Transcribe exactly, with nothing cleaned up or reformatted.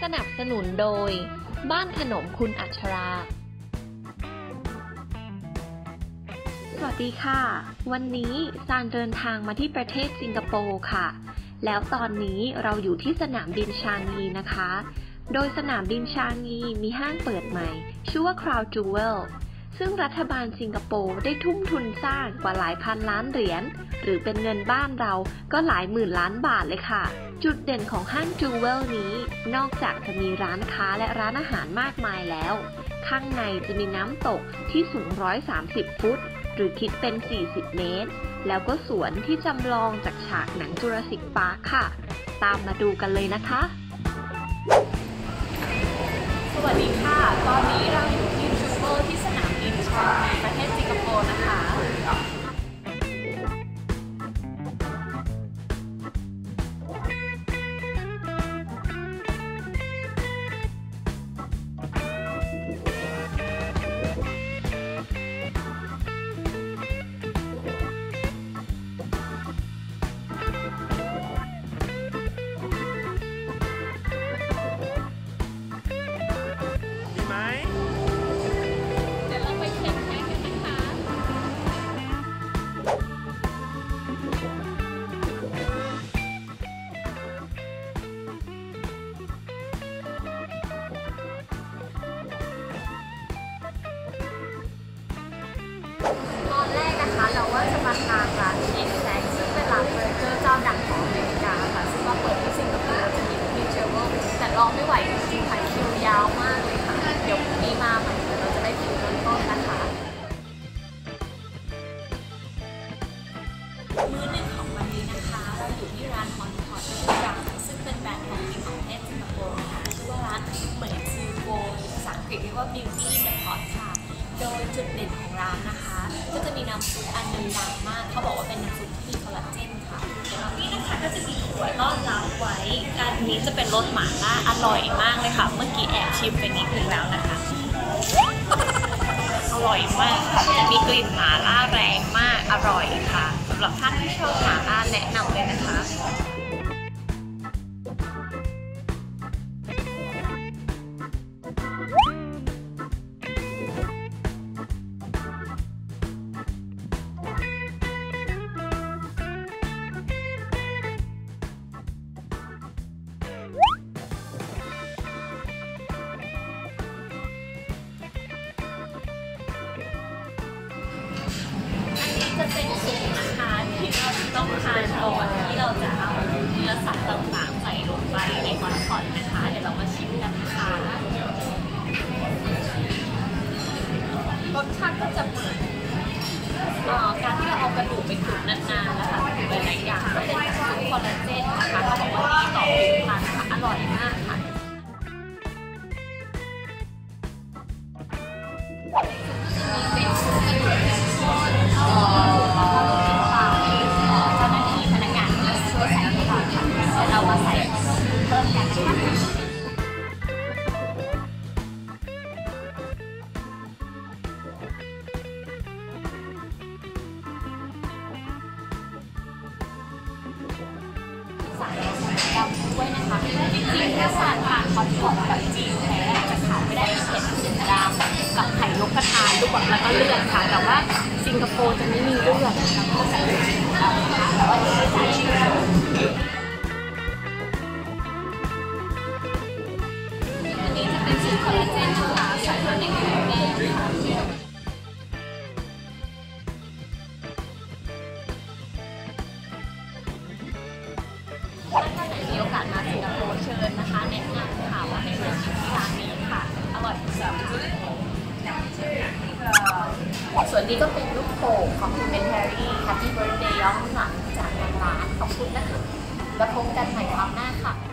สนับสนุนโดยบ้านขนมคุณอัชรา สวัสดีค่ะ วันนี้ซานเดินทางมาที่ประเทศสิงคโปร์ค่ะ แล้วตอนนี้เราอยู่ที่สนามบินชางงีนะคะ โดยสนามบินชางงีมีห้างเปิดใหม่ชื่อว่า Crown Jewel ซึ่งรัฐบาลสิงคโปร์ได้ทุ่มทุนสร้างกว่าหลายพันล้านเหรียญหรือเป็นเงินบ้านเราก็หลายหมื่นล้านบาทเลยค่ะจุดเด่นของห้าง Jewel นี้นอกจากจะมีร้านค้าและร้านอาหารมากมายแล้วข้างในจะมีน้ำตกที่สูงหนึ่งร้อยสามสิบฟุตหรือคิดเป็นสี่สิบเมตรแล้วก็สวนที่จำลองจากฉากหนังจูราสสิคพาร์คค่ะตามมาดูกันเลยนะคะสวัสดีค่ะตอนนี้เราอยู่ที่จูเวลที่สนามบินชางงีประเทศสิงคโปร์นะคะเราว่าจะมาทานร้านเอ็กแซกซึ่งเป็นร้านเบอร์เกอร์เจ้าดังของอเมริกาค่ะซึ่งว่าเปิดที่สิงคโปร์จะมีที่เจเวลแต่รอไม่ไหวจริงๆค่ะคิวยาวมากเลยค่ะเดี๋ยวพรุ่งนี้มาใหม่เดี๋ยวเราจะได้คิวต้นต้นนะคะมื้อหนึ่งของวันนี้นะคะเราอยู่ที่ร้านฮอนพอตชื่อดังซึ่งเป็นแบรนด์ของประเทศสิงคโปร์ค่ะชื่อว่าร้านเหมือนซูโกภาษาอังกฤษเรียกว่า Beauty in the Pot ค่ะโดยจุดเด่นของร้านนะคะก็จะมีน้ำซุปอันนึงดังมากเขาบอกว่าเป็นน้ำซุปที่มีคอลลาเจนค่ะนี่นะคะก็จะมีถั่วต้อนรับไว้การนี้จะเป็นรสหม่าล่าอร่อยมากเลยค่ะเมื่อกี้แอบชิมไปนิดนึงแล้วนะคะอร่อยมากค่ะจะมีกลิ่นหม่าล่าแรงมากอร่อยค่ะสำหรับท่านที่ชอบหม่าล่าแนะนำเลยนะคะจะเป็นสูตรอาหารที่เราต้องทานก่อนที่เราจะเอาเนื้อสัตว์ต่างๆใส่ลงไปในฮอนพอตนะคะเดี๋ยวเรามาชิมกันค่ะรสชาติก็จะเหมือนการที่เราเอากระดูกไปตุ๋นนานๆนะคะหลายๆอย่างก็เป็นจากซุปคอลลาเจนนะคะเขาบอกว่าดีต่อผิวพรรณค่ะอร่อยมากค่ะเป็นซุปกระดูกทอดเจ้าหน้าที่พนักงานที่ช่วยใส่ให้เราค่ะเดี๋ยวเรามาใส่เพิ่มกันนะคะใส่ดำด้วยนะคะจริงๆแค่สารผ่านคอนฟอร์ตแบบจีนแท้จะขายไม่ได้เผ็ดถึงดำกับไข่นกกระทาลูกแล้วก็เลือดค่ะแต่ว่าสิงคโปร์จะไม่มีเลือดนะคะก็ใส่จีนดำนะคะแต่ว่าจะไม่ใส่ชื่ออันนี้จะเป็นสูตรคอลลาเจนนะคะใส่มาในแก้วแดงค่ะถ้าไหนมีโอกาสมาสิงคโปร์เชิญนะคะแนะนำค่ะว่าให้มาชิมที่ร้านนี้ค่ะอร่อยสุดส่วนนี้ก็เป็นลูกโป่ง complimentary happy birthday ย้อนหลังจากทางร้านขอบคุณนะคะแล้วพบกันใหม่คราวหน้าค่ะ